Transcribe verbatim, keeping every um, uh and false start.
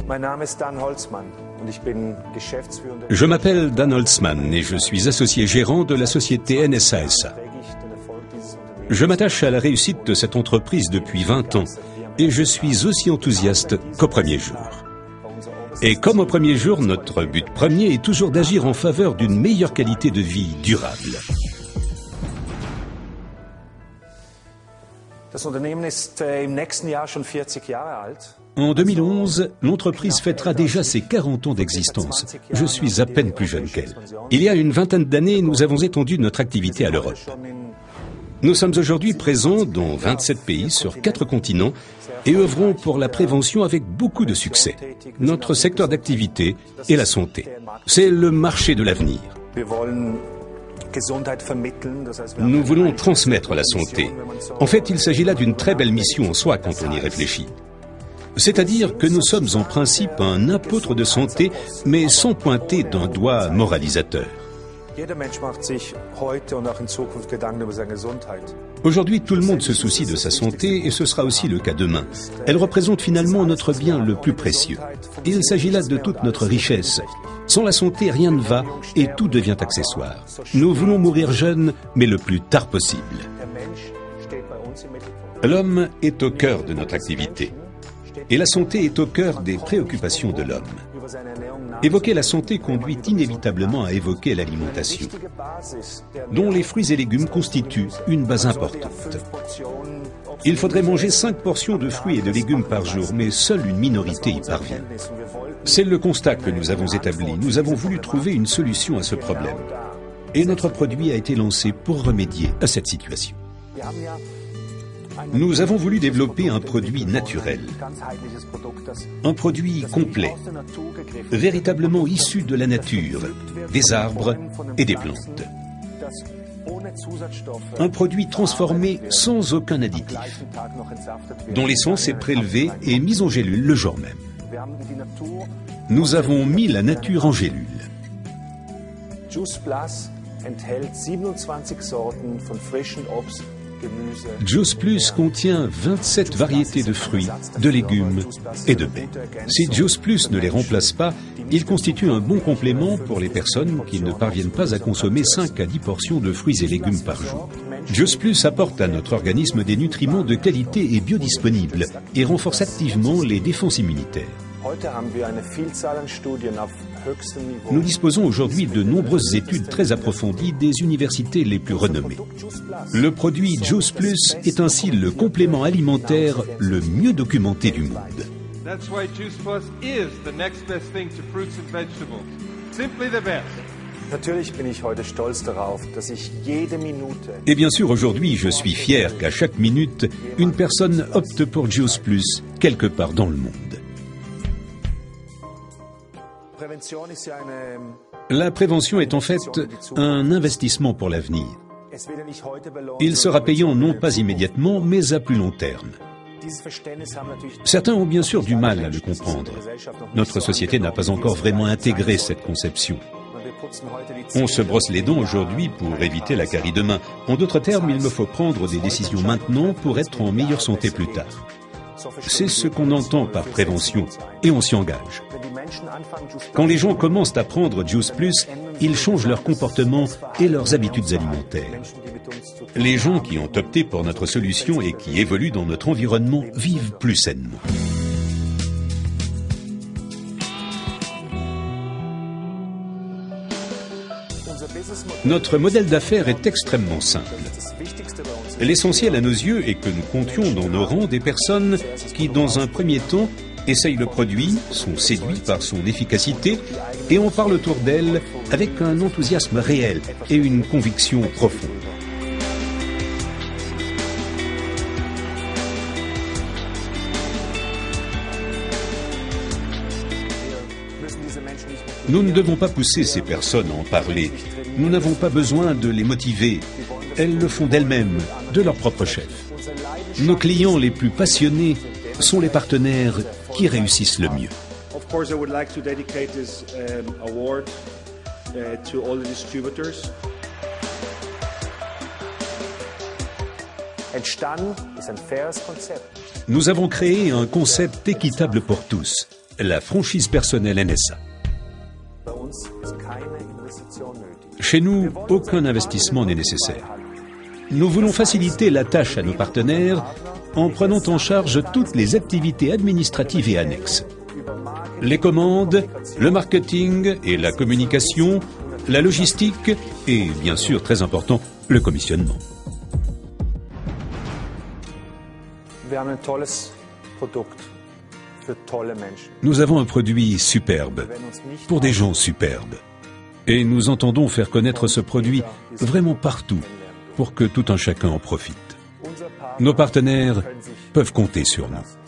Je m'appelle Dan Holzmann et je suis associé gérant de la société N S A S A. Je m'attache à la réussite de cette entreprise depuis vingt ans et je suis aussi enthousiaste qu'au premier jour. Et comme au premier jour, notre but premier est toujours d'agir en faveur d'une meilleure qualité de vie durable. En deux mille onze, l'entreprise fêtera déjà ses quarante ans d'existence. Je suis à peine plus jeune qu'elle. Il y a une vingtaine d'années, nous avons étendu notre activité à l'Europe. Nous sommes aujourd'hui présents dans vingt-sept pays sur quatre continents et œuvrons pour la prévention avec beaucoup de succès. Notre secteur d'activité est la santé. C'est le marché de l'avenir. Nous voulons transmettre la santé. En fait, il s'agit là d'une très belle mission en soi quand on y réfléchit. C'est-à-dire que nous sommes en principe un apôtre de santé, mais sans pointer d'un doigt moralisateur. Aujourd'hui, tout le monde se soucie de sa santé et ce sera aussi le cas demain. Elle représente finalement notre bien le plus précieux. Il s'agit là de toute notre richesse. Sans la santé, rien ne va et tout devient accessoire. Nous voulons mourir jeunes, mais le plus tard possible. L'homme est au cœur de notre activité. Et la santé est au cœur des préoccupations de l'homme. Évoquer la santé conduit inévitablement à évoquer l'alimentation, dont les fruits et légumes constituent une base importante. Il faudrait manger cinq portions de fruits et de légumes par jour, mais seule une minorité y parvient. C'est le constat que nous avons établi. Nous avons voulu trouver une solution à ce problème. Et notre produit a été lancé pour remédier à cette situation. Nous avons voulu développer un produit naturel, un produit complet, véritablement issu de la nature, des arbres et des plantes. Un produit transformé sans aucun additif, dont l'essence est prélevée et mise en gélule le jour même. Nous avons mis la nature en gélule. Juice Plus contient vingt-sept variétés de fruits, de légumes et de baies. Si Juice Plus ne les remplace pas, il constitue un bon complément pour les personnes qui ne parviennent pas à consommer cinq à dix portions de fruits et légumes par jour. Juice Plus apporte à notre organisme des nutriments de qualité et biodisponibles et renforce activement les défenses immunitaires. Nous disposons aujourd'hui de nombreuses études très approfondies des universités les plus renommées. Le produit Juice Plus est ainsi le complément alimentaire le mieux documenté du monde. Et bien sûr, aujourd'hui, je suis fier qu'à chaque minute, une personne opte pour Juice Plus quelque part dans le monde. La prévention est en fait un investissement pour l'avenir. Il sera payant non pas immédiatement, mais à plus long terme. Certains ont bien sûr du mal à le comprendre. Notre société n'a pas encore vraiment intégré cette conception. On se brosse les dents aujourd'hui pour éviter la carie demain. En d'autres termes, il me faut prendre des décisions maintenant pour être en meilleure santé plus tard. C'est ce qu'on entend par prévention et on s'y engage. Quand les gens commencent à prendre Juice Plus, ils changent leur comportement et leurs habitudes alimentaires. Les gens qui ont opté pour notre solution et qui évoluent dans notre environnement vivent plus sainement. Notre modèle d'affaires est extrêmement simple. L'essentiel à nos yeux est que nous comptions dans nos rangs des personnes qui, dans un premier temps, essayent le produit, sont séduits par son efficacité et on parle autour d'elle avec un enthousiasme réel et une conviction profonde. Nous ne devons pas pousser ces personnes à en parler. Nous n'avons pas besoin de les motiver. Elles le font d'elles-mêmes, de leur propre chef. Nos clients les plus passionnés sont les partenaires qui réussissent le mieux. Of course, I would like to dedicate this um, award uh, to all the distributors. Nous avons créé un concept équitable pour tous. la franchise personnelle N S A. Chez nous, aucun investissement n'est nécessaire. Nous voulons faciliter la tâche à nos partenaires en prenant en charge toutes les activités administratives et annexes. Les commandes, le marketing et la communication, la logistique et, bien sûr, très important, le commissionnement. Nous avons un produit superbe, pour des gens superbes. Et nous entendons faire connaître ce produit vraiment partout, pour que tout un chacun en profite. Nos partenaires peuvent compter sur nous.